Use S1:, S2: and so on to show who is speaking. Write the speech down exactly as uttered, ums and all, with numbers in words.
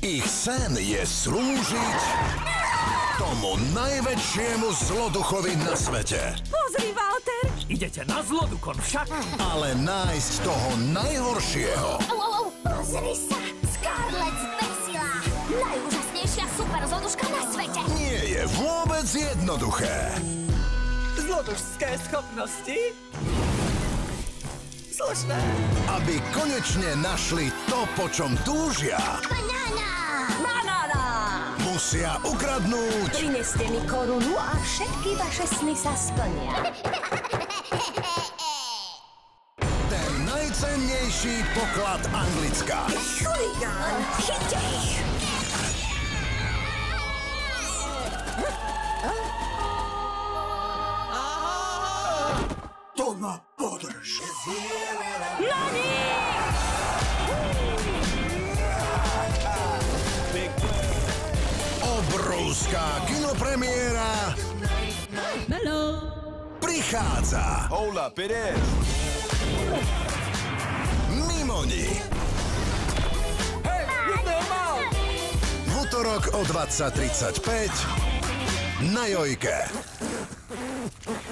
S1: Ich sen je slúžiť tomu najväčšiemu zloduchovi na svete.
S2: Pozri, Walter!
S3: Idete na zlodukon však?
S1: Ale nájsť toho najhoršieho.
S4: Au, au, au. Pozri sa! Scarlett zbesila! Najúžasnejšia super zloduška na svete!
S1: Nie je vôbec jednoduché.
S2: Zlodušské schopnosti? Slušné.
S1: Aby konečne našli to, po čom túžia,
S4: Banána!
S2: Banána!
S1: musia ukradnúť
S4: Prineste mi korunu a všetky vaše sny sa splnia.
S1: ten najcennejší poklad Anglicka.
S4: Chuligán! Chyťte ich!
S1: To ma podrž. Obrovská kinopremiéra prichádza.
S5: Hold up, it is.
S1: Mimoni. V útorok o dvadsať tridsaťpäť na Jojke.